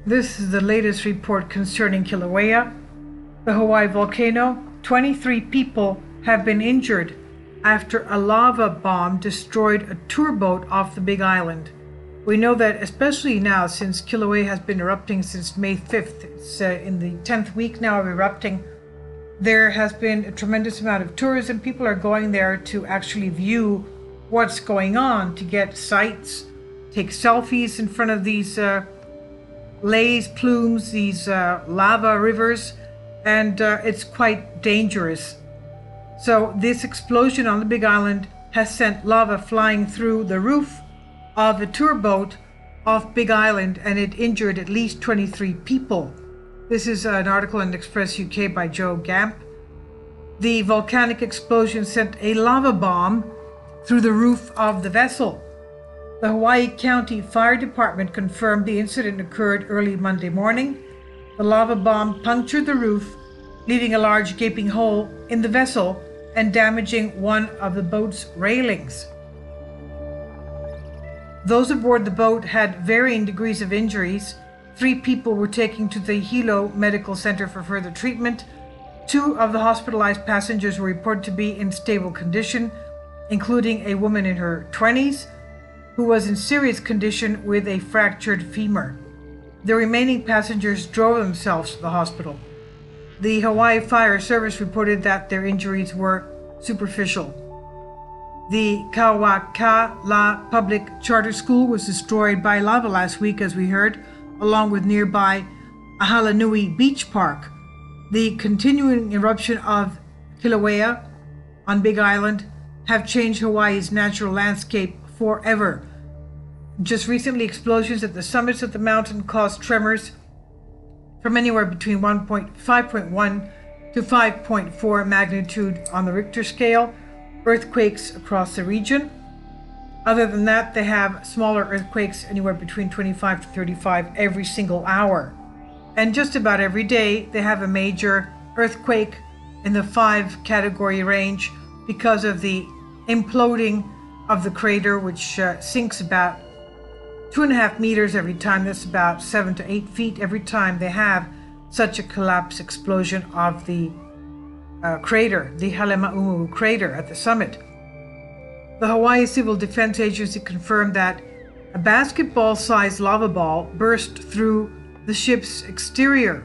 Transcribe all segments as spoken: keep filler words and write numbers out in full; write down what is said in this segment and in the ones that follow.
This is the latest report concerning Kilauea, the Hawaii volcano. twenty-three people have been injured after a lava bomb destroyed a tour boat off the Big Island. We know that especially now, since Kilauea has been erupting since May fifth, it's uh, in the tenth week now of erupting, there has been a tremendous amount of tourism. People are going there to actually view what's going on, to get sights, take selfies in front of these uh, lays, plumes, these uh, lava rivers, and uh, it's quite dangerous. So this explosion on the Big Island has sent lava flying through the roof of a tour boat off Big Island, and it injured at least twenty-three people. This is an article in Express U K by Joe Gamp. The volcanic explosion sent a lava bomb through the roof of the vessel. The Hawaii County Fire Department confirmed the incident occurred early Monday morning. The lava bomb punctured the roof, leaving a large gaping hole in the vessel and damaging one of the boat's railings. Those aboard the boat had varying degrees of injuries. Three people were taken to the Hilo Medical Center for further treatment. Two of the hospitalized passengers were reported to be in stable condition, including a woman in her twenties who was in serious condition with a fractured femur. The remaining passengers drove themselves to the hospital. The Hawaii Fire Service reported that their injuries were superficial. The Kawakala Public Charter School was destroyed by lava last week, as we heard, along with nearby Ahalanui Beach Park. The continuing eruption of Kilauea on Big Island have changed Hawaii's natural landscape forever. Just recently, explosions at the summits of the mountain caused tremors from anywhere between five point one to five point four magnitude on the Richter scale, earthquakes across the region. Other than that, they have smaller earthquakes anywhere between twenty-five to thirty-five every single hour. And just about every day, they have a major earthquake in the five category range because of the imploding of the crater, which uh, sinks about two and a half meters every time. That's about seven to eight feet every time they have such a collapse explosion of the uh, crater, the Halemaumu crater at the summit. The Hawaii Civil Defense Agency confirmed that a basketball-sized lava ball burst through the ship's exterior.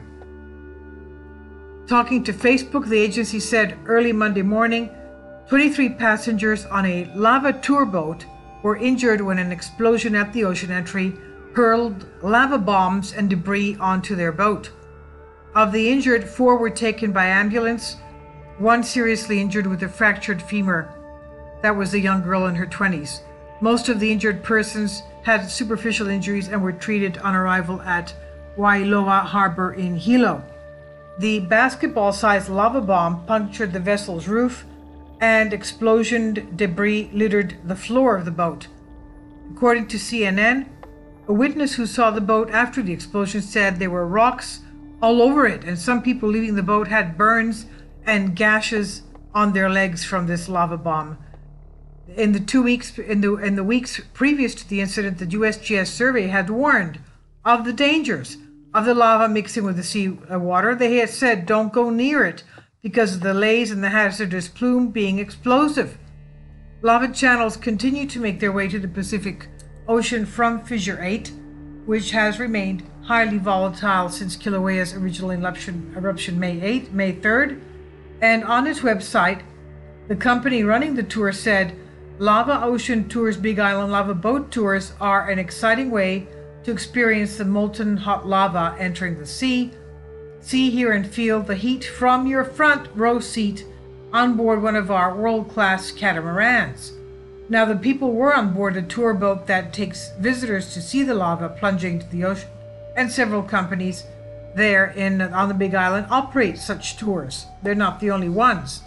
Talking to Facebook, the agency said early Monday morning, twenty-three passengers on a lava tour boat were injured when an explosion at the ocean entry hurled lava bombs and debris onto their boat. Of the injured, four were taken by ambulance, one seriously injured with a fractured femur. That was a young girl in her twenties. Most of the injured persons had superficial injuries and were treated on arrival at Wailoa Harbor in Hilo. The basketball-sized lava bomb punctured the vessel's roof, and explosion debris littered the floor of the boat. According to C N N, a witness who saw the boat after the explosion said there were rocks all over it, and some people leaving the boat had burns and gashes on their legs from this lava bomb. In the two weeks in the in the weeks previous to the incident, the U S G S survey had warned of the dangers of the lava mixing with the sea water. They had said, don't go near it because of the lays and the hazardous plume being explosive. Lava channels continue to make their way to the Pacific Ocean from Fissure eight, which has remained highly volatile since Kilauea's original eruption, eruption May eighth, May third. And on its website, the company running the tour said, Lava Ocean Tours Big Island Lava Boat Tours are an exciting way to experience the molten hot lava entering the sea. See, hear, and feel the heat from your front row seat on board one of our world-class catamarans. Now, the people were on board a tour boat that takes visitors to see the lava plunging to the ocean, and several companies there in on the Big Island operate such tours. They're not the only ones.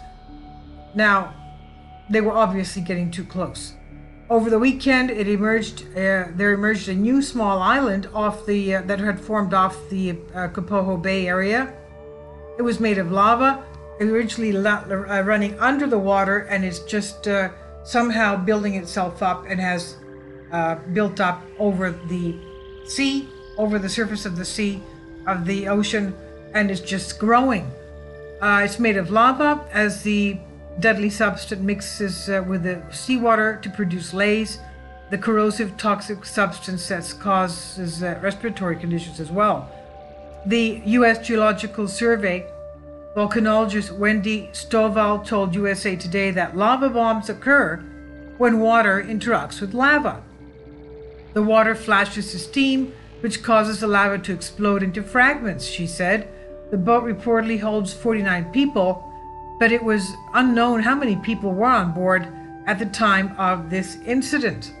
Now, they were obviously getting too close. Over the weekend, it emerged. Uh, there emerged a new small island off the uh, that had formed off the uh, Kapoho Bay area. It was made of lava, originally la- uh, running under the water, and it's just uh, somehow building itself up and has uh, built up over the sea over the surface of the sea, of the ocean, and is just growing. Uh, it's made of lava as the deadly substance mixes uh, with the seawater to produce lays, the corrosive toxic substance that causes uh, respiratory conditions as well. The U S Geological Survey volcanologist Wendy Stovall told U S A Today that lava bombs occur when water interacts with lava. The water flashes to steam, which causes the lava to explode into fragments, she said. The boat reportedly holds forty-nine people, but it was unknown how many people were on board at the time of this incident.